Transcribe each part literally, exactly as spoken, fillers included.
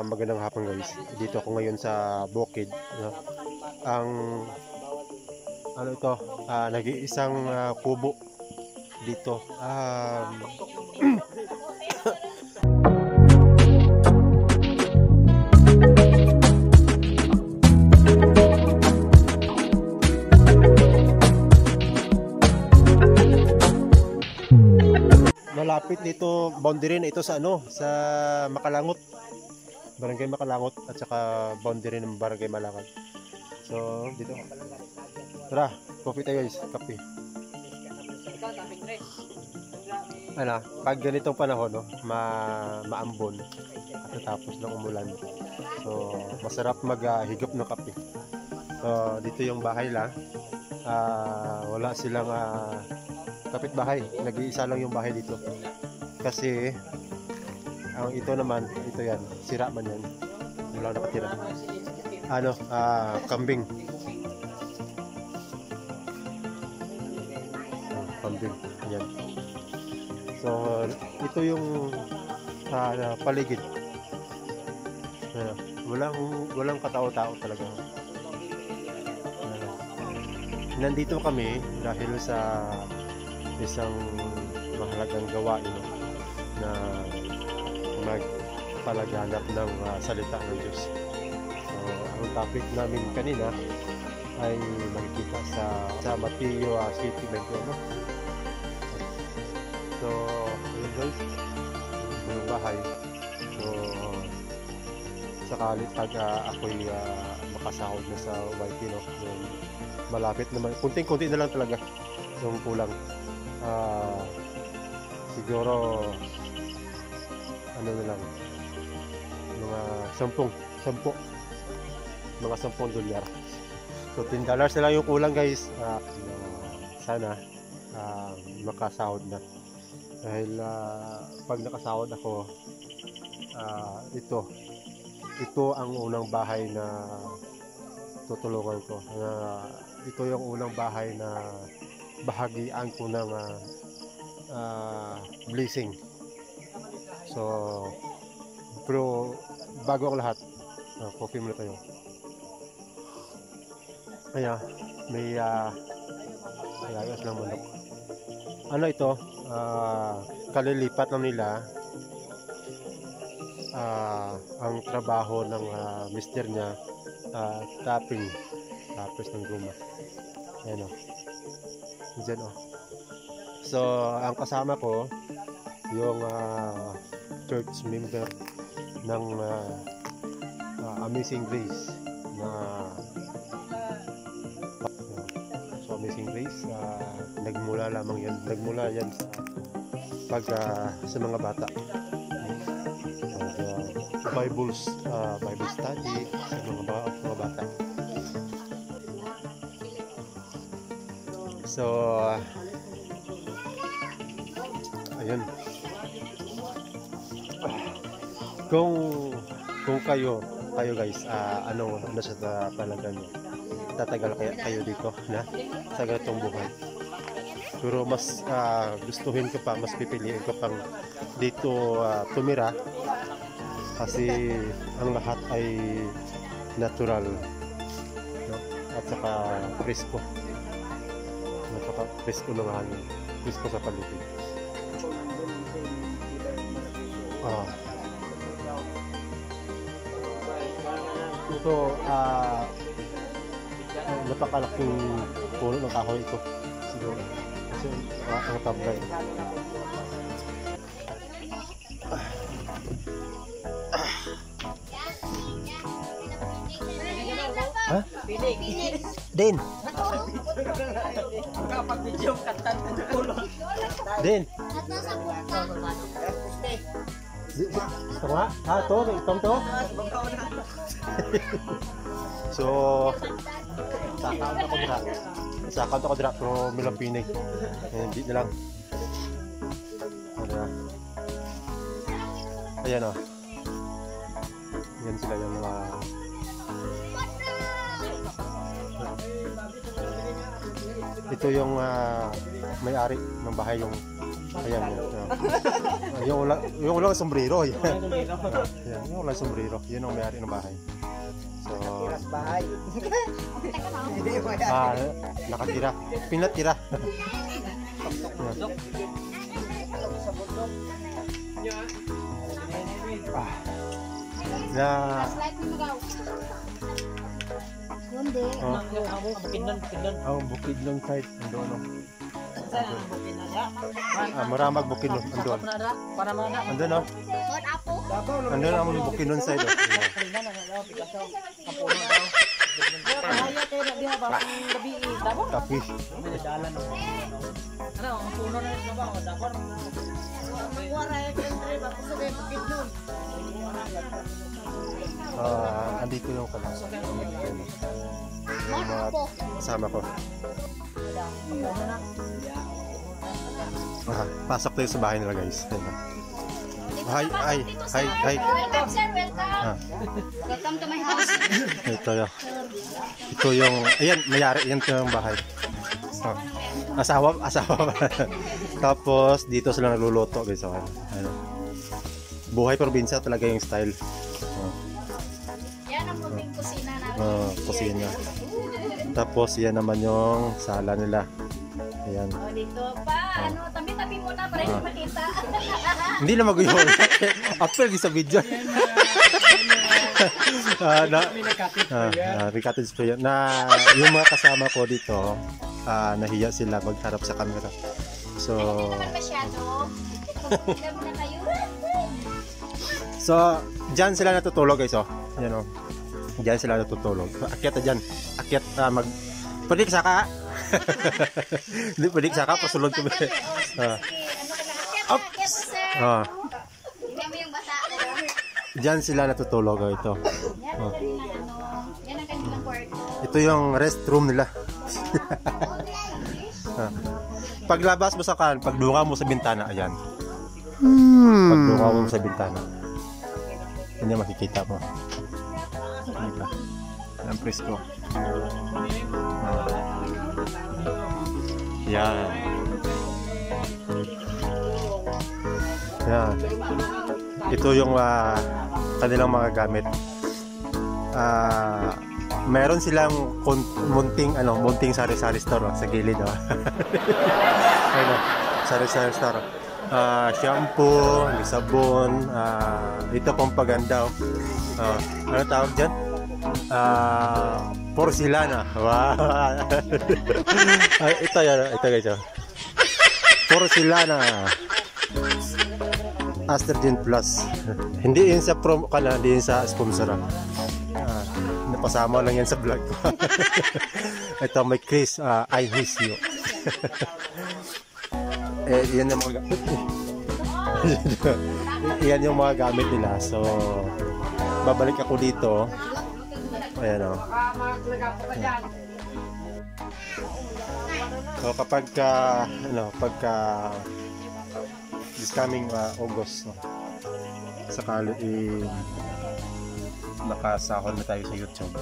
magandang hapon guys. Dito ako ngayon sa bukid. No? Ang ano ito, uh, nag-iisang uh, kubo dito. Um, malapit dito, boundary na ito sa ano, sa Makalangot. Barangay Makalangot at saka boundary ng Barangay Malakad. So, dito. Tara, coffee tayo guys, kape. Ano, pag ganitong panahon, no, ma maambon at natapos ng umulan. So, masarap maghigop uh, ng kape. So, dito yung bahay lang. Uh, wala silang uh, kapitbahay. Nag-iisa lang yung bahay dito. Kasi ang ito naman, ito yan, sira man yan. Wala nakatira. Ano, ah, kambing. Kambing, yan. So, ito yung uh, paligid. Uh, walang, walang katao-tao talaga. Uh, nandito kami dahil sa isang mahalagang gawain, no, na magpalaganap ng uh, salita ng Diyos. So, ang topic namin kanina ay makikita sa sa Mateo uh, City twenty-one, no? So, ayun guys, yung bahay. So, sakali pag uh, ako'y uh, makasahod na sa Y T, no? Yung malapit naman, kunting-kunti na lang talaga yung kulang. Uh, siguro ano na lang, mga sampung sampo mga sampung dolyar. So ten dollars na lang yung kulang guys. Uh, sana uh, makasahod na dahil uh, pag nakasahod ako, uh, ito ito ang unang bahay na tutulungan ko. Uh, ito yung unang bahay na bahagian ko ng uh, uh, blessing. So, pero bago ang lahat, uh, coffee muna tayo. Ayan, may uh, ayos ng manok. Ano ito? Uh, kalilipat lang nila uh, ang trabaho ng uh, mister niya, uh, tapping, tapos ng guma. Ayan o. Diyan oh. So, ang kasama ko yung uh, church member ng uh, uh, Amazing Grace na uh, so Amazing Grace, uh, nagmula lamang yan, nagmula yan sa pag uh, sa mga bata. Uh, Bibles, uh, Bible study sa mga, ba mga bata. So, uh, ayun. Kung kung kayo, kayo guys, uh, ano ano sa talaga niyo? Tatagal kaya kayo dito na sa ganitong buhay? Pero mas uh, gustuhin ko pa, mas pipiliin ko pang dito uh, tumira kasi ang lahat ay natural, no? At saka presko. Presko ng hangin, presko sa paligid. Ah. Ito, ah, uh, napakalaking puno ng kahoy ito. Siguro, kasi uh, ang tablay. Ha? Din. Kapag video katan ng ulo. Din. Ito nga? Ah, ito. Itong to. So, sa-account ako dira. Sa-account ako dira. Pero milang pinig. Hindi na lang. Ayan o. Ayan sila yung mga ito yung uh, may-ari ng bahay, yung Ayan, yan. Uh, yung ulang, yung ulang sombrero. Yan. Yan, yung ulang sombrero. Yun ang may-ari ng bahay. So, bahay. ah, nakatira. Pinatira. Ah. Na Hindi. oh, Bukidnon, bukidnon. ang bukid ng site andun no. Saan ang bukidnon ya? Ah, maramag bukid no andun. Para mana? Andun no. Mon apo. Andun ang bukid ng site. Kanina na na Picasso. Ang puno daw. Kaya kayo na diha ba gabi dabo? Tapi Dalan. Ano, ang puno na ito ba? Dapor. Wala ya kentri ba kung sa bukidnon. ah andito yung kalan. Mon apo. Kasama ko. Ah, pasok tayo sa bahay nila guys. Ayun na. Hi, hi, hi, hi. Welcome sir, welcome. Ah, Welcome to my house. ito yung, ito yung, ayan, mayari, yan yung bahay. Ah, asawa, asawa. Tapos, dito sila nagluluto guys. Okay. Ano. Buhay probinsya talaga yung style. Ah, Yan ang munting kusina namin. ah, kusina. Tapos, yan naman yung sala nila. Ayan. Oh, dito pa. Ano, tabi-tabi muna para hindi makita. Hindi na mag-iwan. Apel sa video. Ah, na, ah, ah, recorded pa yan. Na yung mga kasama ko dito, ah, nahiya sila magharap sa camera. So, Hindi naman masyado. Hindi muna kayo. so diyan sila natutulog guys, oh. Yan oh. Diyan sila natutulog. Akyat na diyan. Akyat ah, mag Pwede ka saka. Hindi pwede ka saka pasulod ko. Oh, sige, Ah. ano ka na? Akyat, Up. akyat, sir. Ah, Tingnan mo yung bata. diyan sila natutulog oh, ito. Yan ang kanilang ano. Yan ang kanilang kwarto. Ito yung restroom nila. Ah. Paglabas mo sa kan, pagdunga mo sa bintana, ayan. Pagdunga mo sa bintana. Hindi makikita mo. Dito. Ang presko. Ah. Yan. Yan. Ito yung uh, kanilang mga gamit. Ah, uh, meron silang munting ano, munting sari-sari store oh, sa gilid oh. Ayun, sari-sari store. Ah, uh, shampoo, sabon, ah, uh, ito pang paganda oh. Uh, ano tawag diyan? Ah, uh, porcelana. Wow. Ay, ito yan, ito guys oh. Porcelana. Astergen Plus. Hindi yun sa promo kala, hindi yun sa sponsor. Ah, napasama lang yan sa vlog ko. Ito may Chris, uh, I miss you. Eh, yan yung mga yan yung mga gamit nila. So, babalik ako dito. Ayan o. So, kapag ka, ano, pagka this coming uh, August, no, sakali eh, nakasahol na tayo sa YouTube.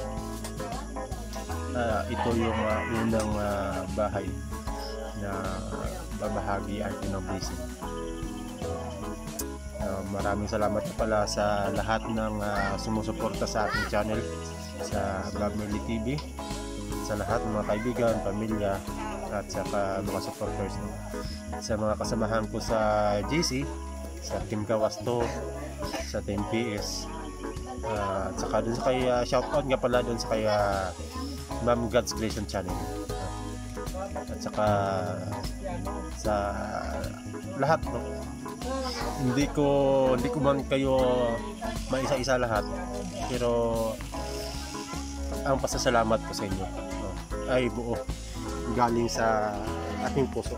Uh, ito yung uh, unang uh, bahay na babahagi ay pinag-blessing. Uh, maraming salamat na pala sa lahat ng uh, sumusuporta sa ating channel, sa Vlogmerly T V, sa lahat ng mga kaibigan, pamilya, at sa mga supporters, no? Sa mga kasamahan ko sa J C, sa Team Kawasto, sa Team P S, uh, at saka dun sa kay uh, shoutout nga pala dun sa kay uh, Ma'am God's Creation Channel, at saka sa lahat, no? Hindi ko hindi ko man kayo maisa-isa lahat, pero ang pasasalamat ko sa inyo, no, ay buo galing sa aking puso.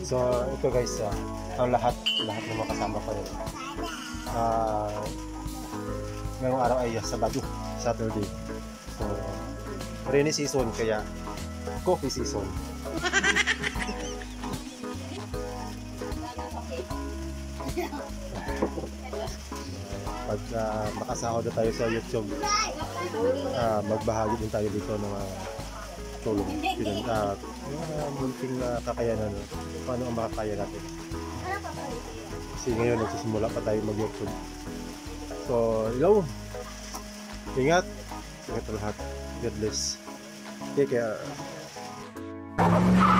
So, ito guys, uh, ang lahat, lahat ng mga kasama ko rin. Uh, ngayong araw ay Sabado, Saturday. So, rainy season kaya coffee season. Pag uh, makasahod na tayo sa YouTube, uh, magbahagi din tayo dito ng mga tulong. Pinan, uh, mga munting uh, kakayanan, no? Paano ang makakaya natin. Kasi ngayon nagsisimula pa tayo mag-YouTube. So, hello! Ingat! Ingat lahat. God bless. Take care.